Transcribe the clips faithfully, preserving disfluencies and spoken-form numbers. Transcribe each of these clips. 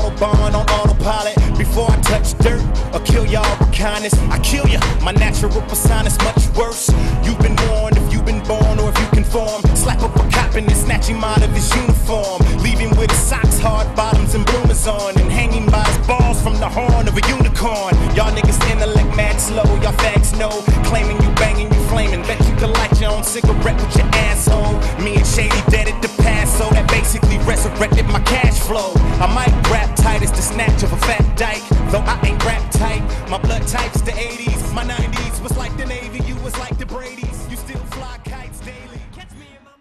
autobahn on autopilot. Before I touch dirt or kill y'all with kindness, I kill ya. My natural persona is much worse. You've been warned if you've been born or if you conform. Slap up a cop and snatch him out of his uniform. Leave him with his socks, hard bottoms and bloomers on, and hanging by his balls from the horn of a unicorn. Y'all niggas intellect mad slow, y'all fags know. Claiming you banging, you flaming. Bet you can light your own cigarette with your asshole. Me and Shady dead at the past, so that basically resurrected my cash flow. I might rap tight as the snatch of a fat dyke, though I ain't rap tight. My blood type's the eighties, my nineties was like the Navy, you was like the Brady's. You still fly kites daily. Catch me in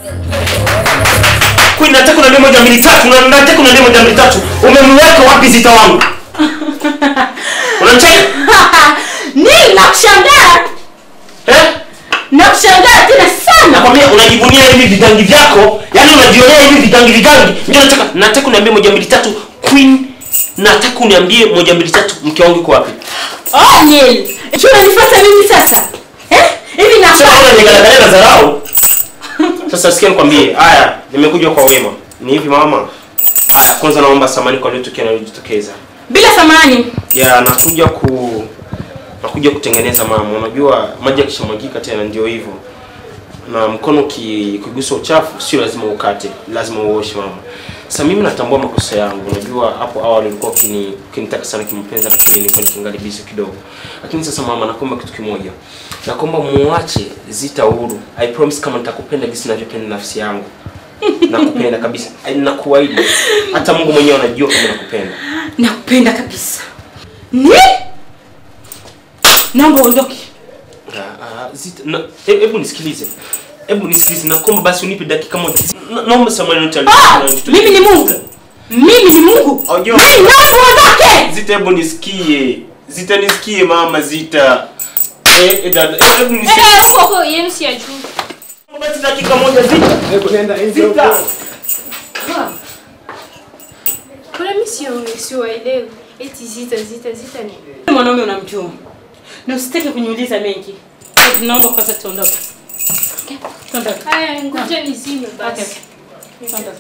my Queen, nataka kuna demo jambo tatu, nataka kuna demo jambo tatu. Umemweka wapi Zita wangu? Unamcheka? Nini nakushangaa? Eh? Nakushangaa tena sana. Nakwambia unajivunia hivi vigangi vyako, yani unajionea hivi vigangi vigangi. Ndio nataka nataka uniambie moja mbili tatu Queen, nataka uniambie moja mbili tatu mke wangu yuko wapi? Oh, Neil. Chuna nifuata mimi sasa. Eh? Hivi na sasa unaangalia na dharau. Sasa sikia nikwambie, haya nimekuja kwa wema. Ni hivi mama. Haya kwanza naomba samani kwa leo tukio linalojitokeza. Bila samani. Ya nakuja ku nakuja kutengeneza mama. Unajua maji yakishamwagika tena ndio hivyo. Na mkono kigusa uchafu sio lazima ukate, lazima uoshe mama. Sasa mimi natambua makosa yangu. Unajua hapo awali ulikuwa ukini ukinitaka sana kimpenza, lakini nilikuwa nikingali busy kidogo. Lakini sasa mama nakuomba kitu kimoja. Nakuomba muache Zita huru. I promise kama nitakupenda jinsi ninavyopenda nafsi yangu. Nakupenda kabisa. Nakuahidi. Hata Mungu mwenyewe anajua kama nakupenda. Nakupenda kabisa. Ni? Naomba ondoke. Ah, Zita, hebu nisikilize. Hebu nisikilize, nakuomba basi unipe dakika moja. Naomba samahani nitalipa. Mimi ni Mungu. Mimi ni Mungu. Mimi naomba ondoke. Zita, hebu nisikie. Zita nisikie mama Zita. Eh, eh dada, hebu nisikie. Eh, huko huko yenu si ajui. Basi dakika moja Zita. Hebu nenda nje huko. Kuna mimi sio sio elewi. Eti Zita Zita Zita ni. Mwanaume unamjua. Na usitake kuniuliza mengi. Naomba kwanza tuondoke. Okay. Tuondoke. Haya, ngoja nizime basi. Okay. Tuondoke.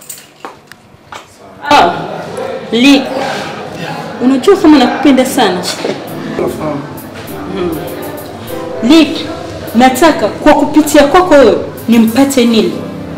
Ah. Lee. Unajua kama nakupenda sana. Nafahamu. Hmm. Lee, nataka kwa kupitia kwako wewe nimpate Neil.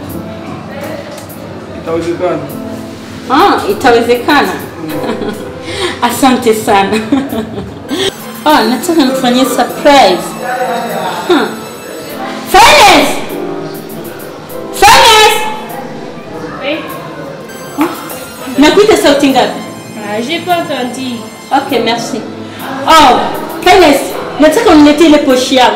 Itawezekana. Ah, itawezekana. Asante sana. Ah, nataka nikufanyie surprise. Huh. Finance! Finance! Oui. Oh. Nakuita sauti ngapi? Ah, j'ai pas entendu. Ok, merci. Oh, Finance, nataka uniletee ile pochi yangu.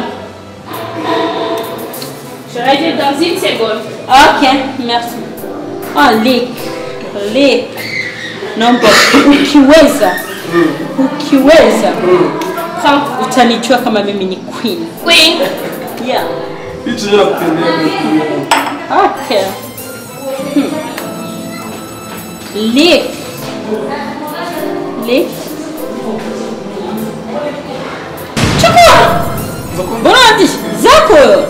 Je vais dans une seconde. Ok, merci. Oh, Lick. Lick. Naomba ukiweza. Ukiweza. Kama utanijua kama mimi ni queen. Queen? Yeah. Hicho ndio nakupendea. Okay. Hmm. Lick. Lick. Chukua! Bora zako!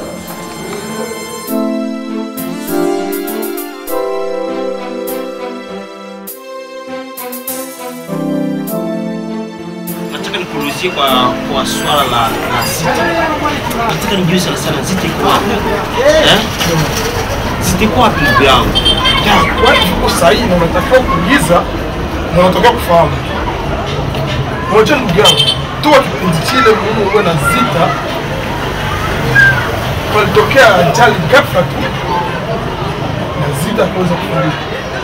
Nataka nikuulizie kwa kwa swala la la Zita. Nataka nijue sana sana Zita iko wapi? Eh? Zita iko wapi ndugu yangu? Ya, watu uko sahihi na unatakiwa kuuliza na unatakiwa kufahamu. Moja ndugu yangu, tu kipindi kile Mungu uwe na Zita. Palitokea ajali ghafla tu. Na Zita kwanza kufariki.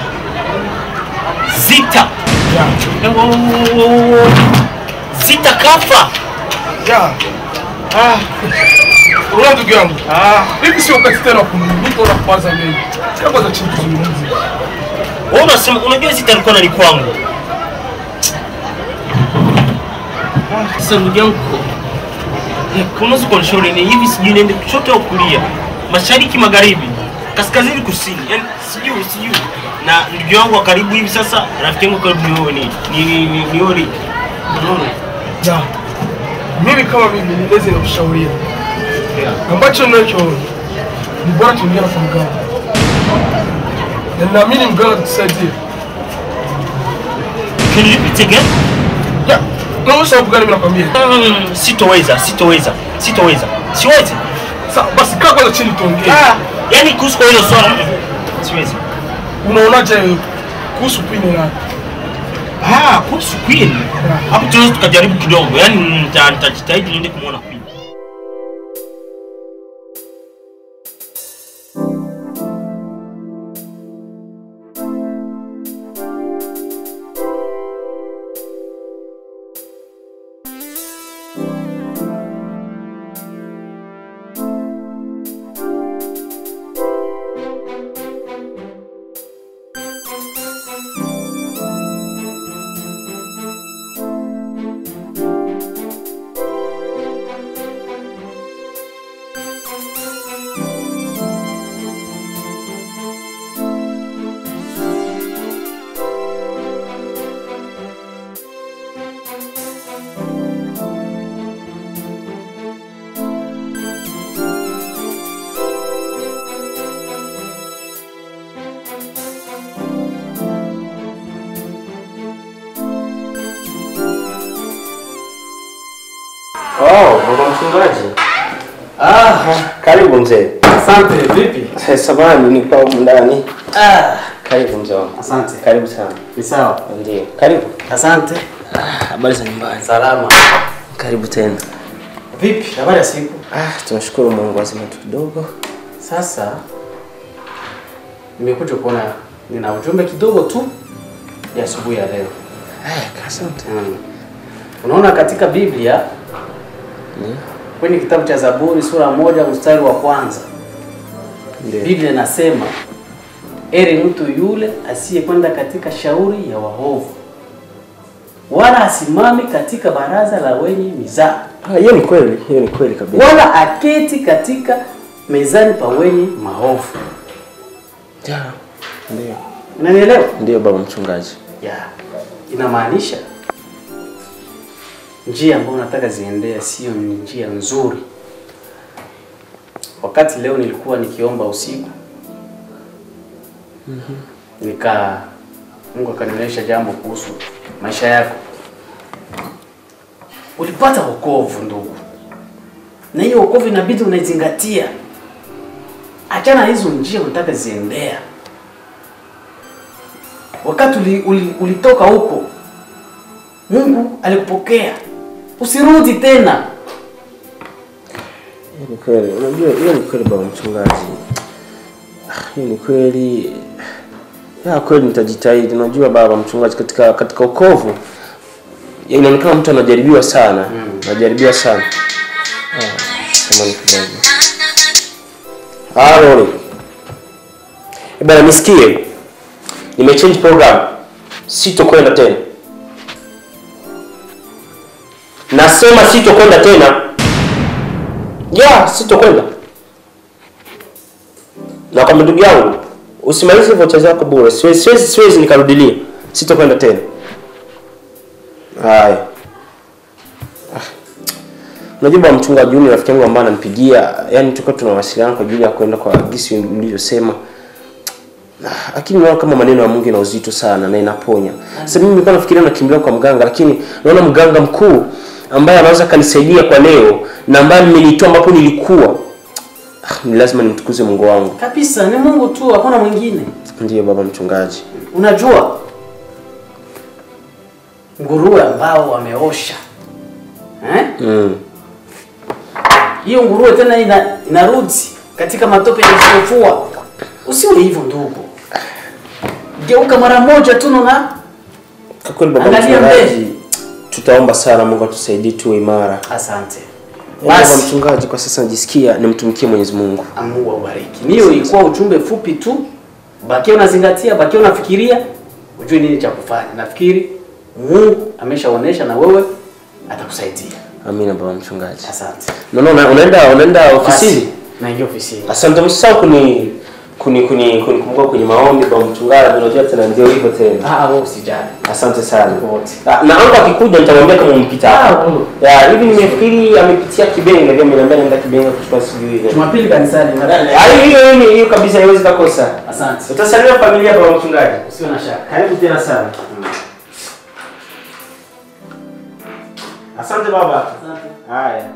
Zita. Ya. Zita kafa. Ya. Ah. Unaona ndugu yangu? Ah. Hivi sio wakati tena kumliko na kwanza mimi. Kama za chini kuzungumza. Wewe unasema unajua Zita alikuwa ndani kwangu. Sasa ndugu yangu, unaweza kunishauri ni hivi sijui niende kushoto au kulia? Mashariki, magharibi, kaskazini, kusini. Yaani sijui sijui. Na ndugu yangu wa karibu hivi sasa, rafiki yangu karibu ni wewe ni ni ni ni Ori. Unaona? Ya. Mimi kama mimi niweze kukushauria. Yeah. Ambacho ninacho ni bora tuingie kwa mganga. Na naamini mganga atatusaidia. Can you repeat again? Ya, na sababu gani mimi nakwambia? Mm, sitoweza, sitoweza, sitoweza. Siwezi. Sasa basi kaa kwanza chini tuongee. Ah, yani kuhusu kwa hilo swala siwezi. Unaonaje kuhusu Queen na? Ah, kuhusu Queen. Hapo tunaweza tukajaribu kidogo. Yaani nitajitahidi niende kumuona Queen. Oh, baba mchungaji. Ah, karibu mzee. Asante, vipi? Samahani nipo huko ndani. Ah, karibu mzee. Asante. Karibu sana. Ni sawa. Ndiyo. Karibu. Asante. Ah, habari za nyumbani? Salama. Karibu tena. Vipi? Habari ya siku? Ah, tunashukuru Mungu azima tu kidogo. Sasa nimekuja kuona nina ujumbe kidogo tu ya asubuhi ya leo. Ah, asante. Mm. Unaona katika Biblia Ndiyo. kwenye kitabu cha Zaburi sura moja mstari wa kwanza. Ndiyo. Biblia inasema heri mtu yule asiyekwenda katika shauri ya waovu, wala asimame katika baraza la wenye mizaa. Ah, hiyo ni kweli, hiyo ni kweli kabisa. Wala aketi katika mezani pa wenye maovu. Ja. Ndiyo. Unanielewa? Ndiyo baba mchungaji. Ya. Inamaanisha njia ambayo nataka ziendea sio njia nzuri. Wakati leo nilikuwa nikiomba usiku, Mhm. nika Mungu akanionyesha jambo kuhusu maisha yako. Ulipata wokovu ndugu, na hiyo wokovu inabidi unaizingatia. Achana hizo njia unataka ziendea. Wakati uli, uli, ulitoka huko, Mungu alikupokea. Usirudi tena. Hiyo ni kweli. Unajua hiyo ni kweli baba mchungaji. Ah, hiyo ni kweli. Ya kweli nitajitahidi. Unajua baba mchungaji katika katika wokovu inaonekana mtu anajaribiwa sana. Mm. Anajaribiwa sana. Ah, sema ni kidogo. Halo. Eh bana nisikie. Nimechange program. Sitokwenda tena. Nasema sitokwenda tena. Ya, sitokwenda. Na kwa ndugu yangu, usimalize vocha zako bure. Siwezi siwezi siwezi nikarudilia. Sitokwenda tena. Haya. Ah. Unajua bwana mchungaji yule rafiki yangu ambaye ananipigia, yani tulikuwa tunawasiliana kwa ajili ya kwenda kwa gisi niliyosema. Lakini naona kama maneno ya Mungu ina uzito sana na inaponya. Sasa mimi nilikuwa nafikiria nakimbilia kwa mganga, lakini naona mganga mkuu ambaye anaweza kanisaidia kwa leo na ambaye nimenitoa ambapo nilikuwa. Ni lazima nimtukuze Mungu wangu. Kabisa, ni Mungu tu, hakuna mwingine. Ndiyo baba mchungaji. Unajua nguruwe ambao wameosha. Eh? Mm. Hiyo nguruwe tena ina, inarudi katika matope yaliyofua. Usiwe hivyo ndugu. Geuka mara moja tu na kwa kweli baba mchungaji. Tutaomba sana Mungu atusaidie tuwe imara. Asante. Baba mchungaji, kwa sasa najisikia nimtumikie Mwenyezi Mungu. Mungu awabariki. Niyo ilikuwa ujumbe fupi tu. Bakia unazingatia, bakia unafikiria, ujue nini cha kufanya. Nafikiri Mungu ameshaonesha na wewe atakusaidia. Amina baba mchungaji. Asante. No no, unaenda unaenda ofisini? Naingia ofisini. Asante msao kuni kuni kuni kunikumbuka kwenye maombi baba mchungaji, unajua tena ndio hivyo tena. Ah, wewe usijali. Asante sana. Na naomba akikuja nitamwambia kama umpita hapo. Ya hivi nimefikiri amepitia Kibenga, ndio ameniambia nenda Kibenga kuchukua sijui ile. Jumapili kanisani nadhani. Ah, hiyo hiyo hiyo kabisa haiwezi kukosa. Asante. Utasalimia familia baba mchungaji. Usiwe na shaka. Karibu tena sana. Asante baba. Asante. Haya.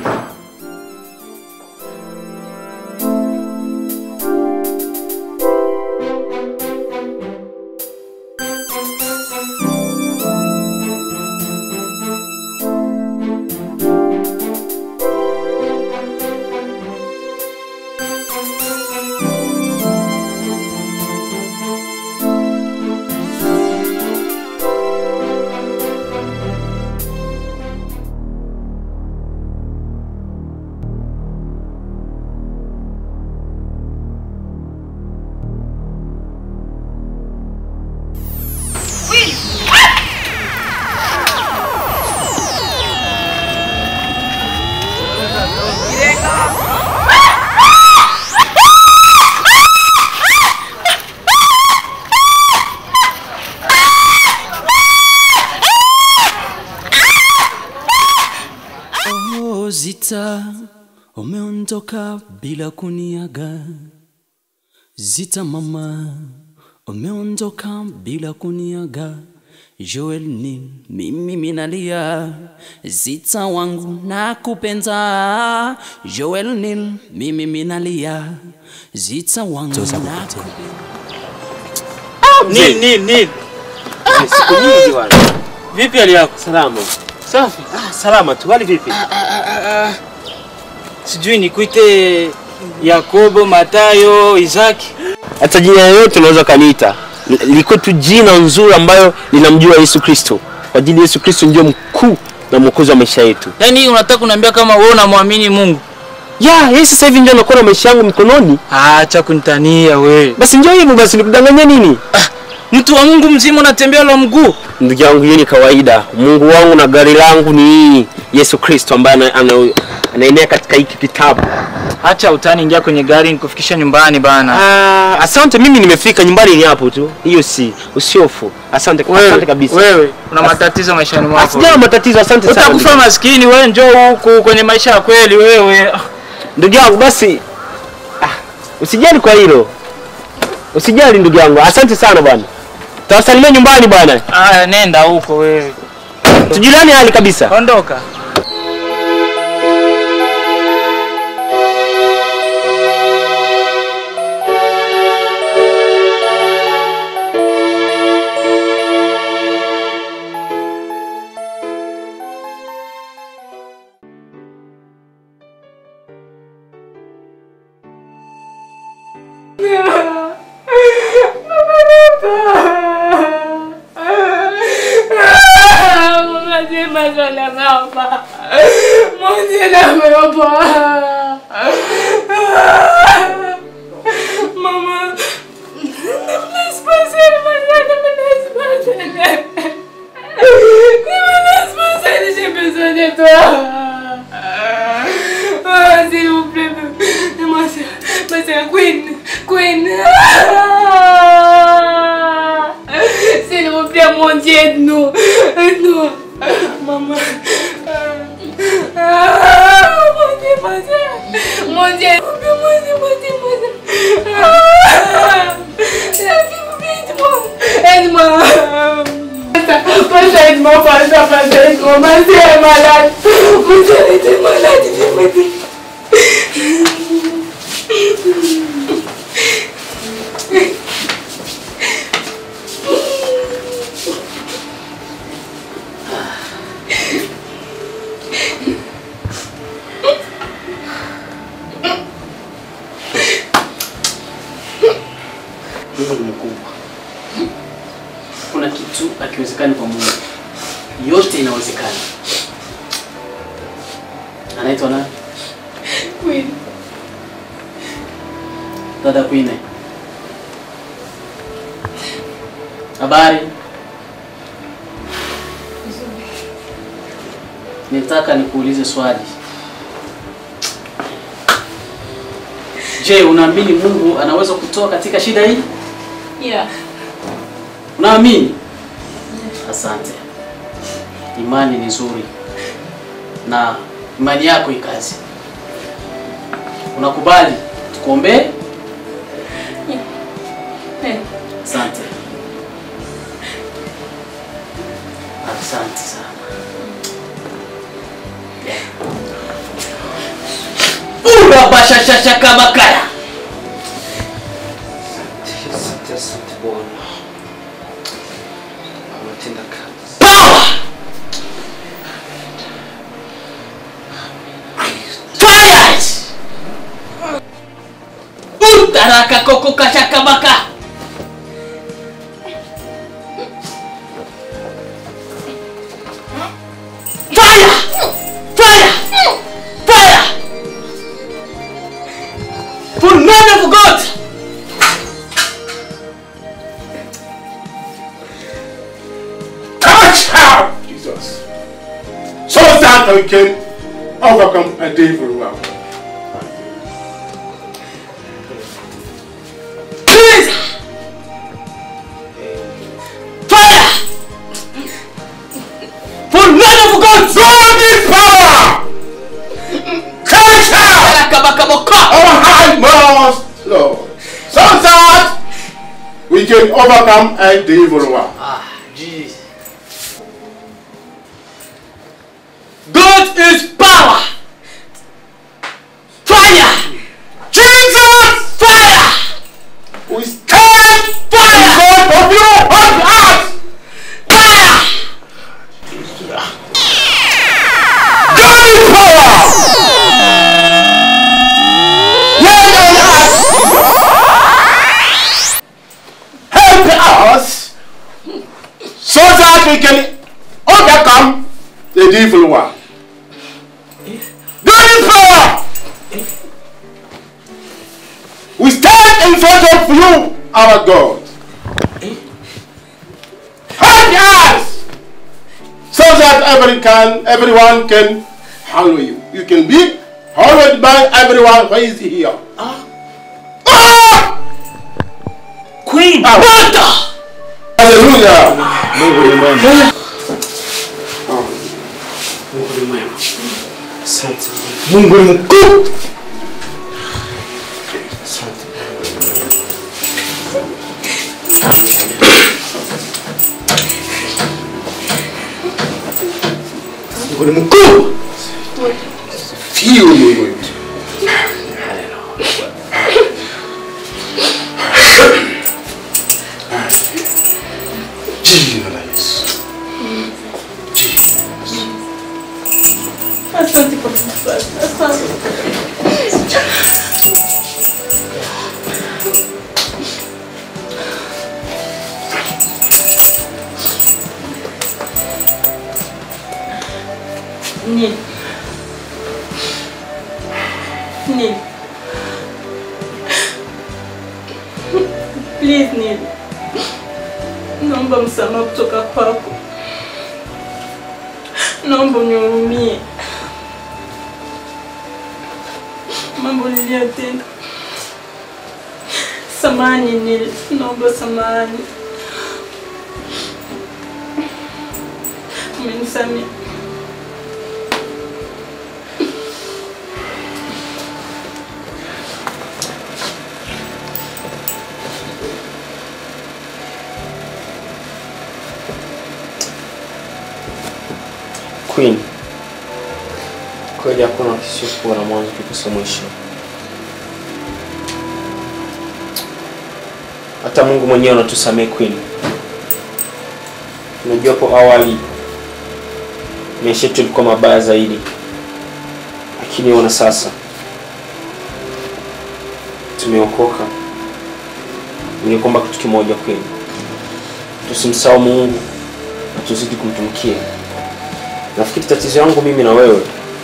Zita, umeondoka bila kuniaga. Zita mama, umeondoka bila kuniaga. Joel ni mimi minalia. Zita wangu nakupenda. Joel ni mimi minalia. Zita wangu nakupenda. Nil, Nil, Nil. Siku nyingi bwana. Vipi hali yako? Salama. Safi. Ah, salama tu. Hali vipi? Ah, ah, ah, ah. Sijui nikuite Yakobo, Matayo, Isaki. Hata jina yote unaweza kaniita. Liko tu jina nzuri ambayo linamjua Yesu Kristo. Kwa ajili Yesu Kristo ndio mkuu na mwokozi wa maisha yetu. Yaani unataka kuniambia kama wewe unamwamini Mungu? Ya, Yesu sasa hivi ndio anakuwa na maisha yangu mikononi. Ah, acha kunitania wewe. Basi njoo hivyo basi nikudanganya nini? Ah, mtu wa Mungu mzima unatembea la mguu. Ndugu yangu, hiyo ni kawaida. Mungu wangu na gari langu ni Yesu Kristo ambaye anaenea katika hiki kitabu. Acha utani, ingia kwenye gari nikufikisha nyumbani bana. Ah, asante, mimi nimefika nyumbani ni hapo tu. Hiyo si usiofu. Asante, wewe, asante kabisa. Wewe una matatizo maishani mwako. Sijana matatizo, asante sana. Utakufa maskini wewe, njoo huku kwenye maisha ya kweli wewe. Ndugu yangu basi ah, usijali kwa hilo. Usijali ndugu yangu. Asante sana bwana. Tawasalimia nyumbani bwana. Ah, nenda huko wewe. Tujilani hali kabisa. Ondoka. Maman, ne me laisse pas seule, maman, ne me laisse pas seule. Ne me laisse pas seule, j'ai besoin de toi. Oh, s'il vous plaît, ma soeur, ma soeur, Queen, Queen. S'il vous plaît, mon Dieu, aide-nous, aide-nous. Maman. Ah, mon Dieu, ma soeur. Mon Dieu, mon Dieu, mon Dieu, mon Dieu. Ah, s'il vous plaît, aide-moi. Aide-moi. Papa, aide-moi, papa, papa, aide-moi. Ma soeur est malade. Mon soeur est malade, viens m'aider. Mungu ni mkubwa. Kuna kitu hakiwezekani kwa Mungu. Yote inawezekana. Anaitwa nani? Queen. Dada Queen. Habari? Nitaka nikuulize swali. Je, unaamini Mungu anaweza kutoa katika shida hii? Yeah. Unaamini? Yeah. Asante. Imani ni nzuri. Na imani yako ikazi. Unakubali tukuombe? Yeah. Yeah. Asante. Asante sana. Ura basha shasha kama kaya. Asante, asante Bwana. Ametenda kazi. Power! Fire! Utaraka koko kashaka baka. Fire! Fire! Fire! For men of God! Touch her, Jesus, so that we can overcome a devil well. Please! Fire! For men of God! God is power! Touch her! Our high most Lord, so that we can overcome a devil well. Ah, Jesus. God is power! Fire! Jesus! Fire! We stand Fire! in front of you on us! Fire! God is power! Let us help us so that we can overcome the evil one. God is power! We stand in front of you, our God. Help us so that every can, everyone can follow you. You can be followed by everyone who is here. Ah! Ah! Queen! Ah! Hallelujah! Mungu ni mwema. Mungu ni mwema. Asante. Mungu ni mkuu. Asante. Mungu ni mkuu. Feel Mungu wetu. Jina la Yesu. Asante kwa msaada. Asante. Nini? Nini? Please Nini. Naomba msamaha kutoka kwako. Naomba unihurumie. Mambo niliyotenda. Samahani Nini. Naomba samahani. Umenisamehe. Queen, kweli hakuna kisichokuwa na mwanzo kikosa mwisho. Hata Mungu mwenyewe anatusamehe Queen. Unajua hapo awali maisha yetu ilikuwa mabaya zaidi, lakini ona sasa tumeokoka. Ningekuomba kitu kimoja Queen, tusimsahau Mungu na tuzidi kumtumikia. Nafikiri tatizo yangu mimi na wewe,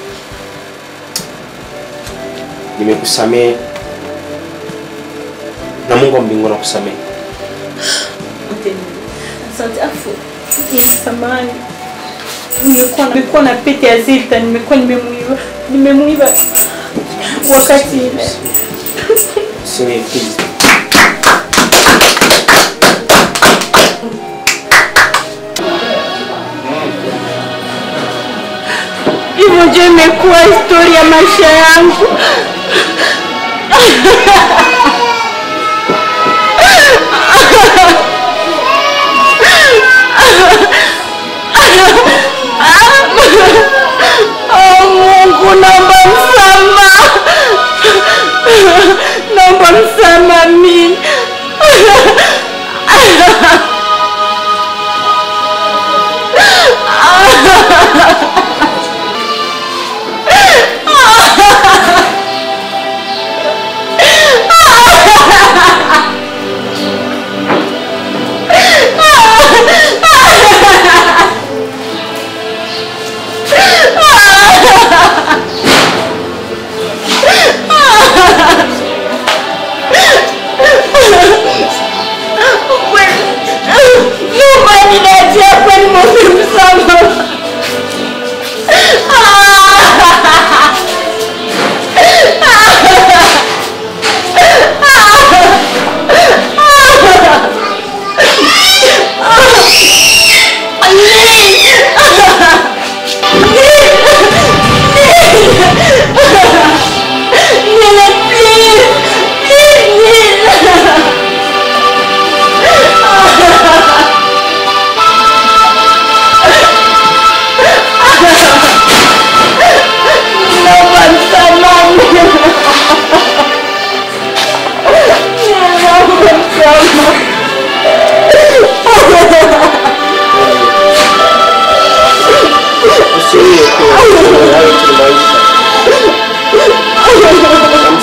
nimekusamehe na Mungu wa mbinguni anakusamehe. Asante afu. Samahani. Nimekuwa nimekuwa na pete ya Zita, nimekuwa nimemuiba. Nimemuiba wakati ile. Sini please. Hivyo ndio imekuwa historia ya maisha yangu. Oh Mungu, naomba msamaha.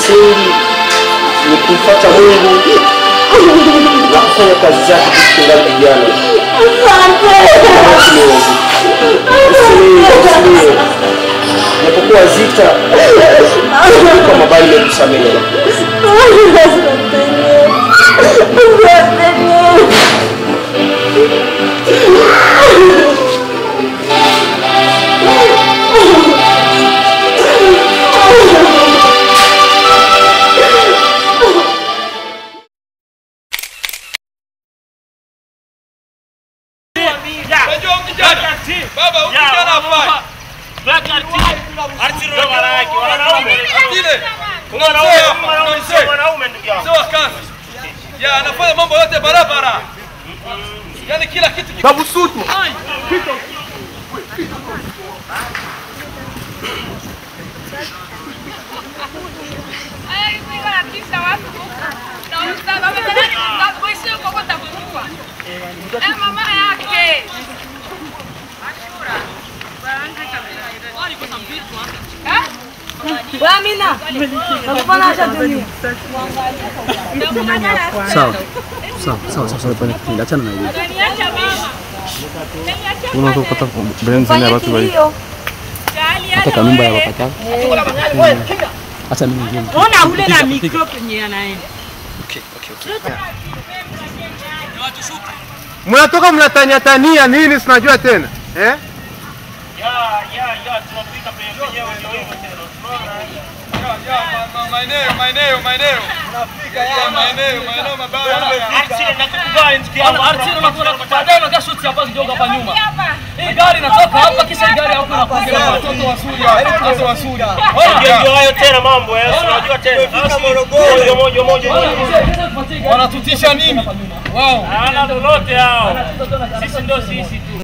msingi ni kumfuata Mungu na kufanya kazi zake tukiwa vijana. Usilie, napokuwa Zita kwa mabali nimekusamehe. Baba, ukijana hapa. Black artist. Artist ndo maraki. Wanaume. Ile. Unamsema wanaume ndugu yangu. Sio kazi. Ya anafanya mambo yote barabara. Yaani kila kitu kiko Babu Sutu. Pita. Ai, niko na kisa watu huko. Na ustadhi baba tena ndio kuishi huko kwa takuwa. Eh, mama yake. Wamina. Nakupana acha dunia. Sawa. Sawa, sawa, sawa, pale kipindi achana na hiyo. Niacha mama. Unataka benzi ya watu wengi. Hata nyumba ya wapata. Acha mimi ngine. Ona ule na mikro kwenye anaenda. Okay, okay, okay. Mnatoka mnatania tania nini sinajua tena? Eh? Ya, ya, ya, tunapita penyewe ndio hivyo tena. Ya, maeneo, maeneo, maeneo. Unafika ya maeneo, maeneo mabaya. Artist nakukubali ndugu yangu. Artist unakuwa baadaye unakaa shoot hapa kidogo hapa nyuma. Hii gari inatoka hapa kisha hii gari hapo inakuja na watoto wazuri, watoto wazuri. Ndio ndio hayo tena mambo eh, unajua tena. Moja moja moja. Wanatutisha nini? Wao. Hana lolote hao. Sisi ndio sisi tu.